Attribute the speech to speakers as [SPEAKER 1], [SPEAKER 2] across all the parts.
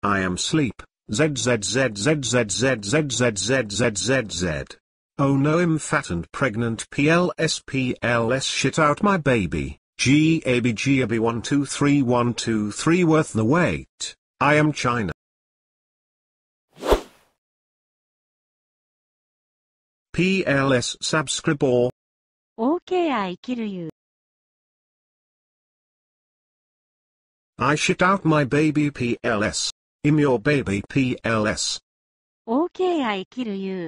[SPEAKER 1] I am sleep. ZZZZZZZZZZZZZ. Oh no, I'm fat and pregnant. PLS shit out my baby. GAB 123123 worth the wait. I am China. PLS subscrib or
[SPEAKER 2] kopyrait kill you.
[SPEAKER 1] I shit out my baby. PLS. I'm your baby. PLS.
[SPEAKER 2] kopyrait kill you.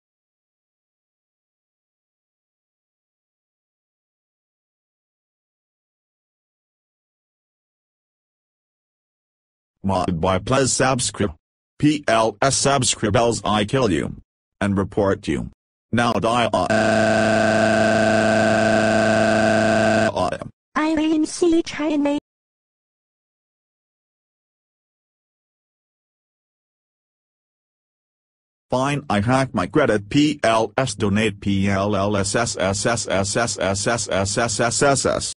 [SPEAKER 3] Mod by please subscribe. PLS subscribe else I kill you. And report you. Now die.
[SPEAKER 2] I will see China.
[SPEAKER 3] Fine, I hack my credit. PLS donate. PLLSSSSSSSSSSSSSS.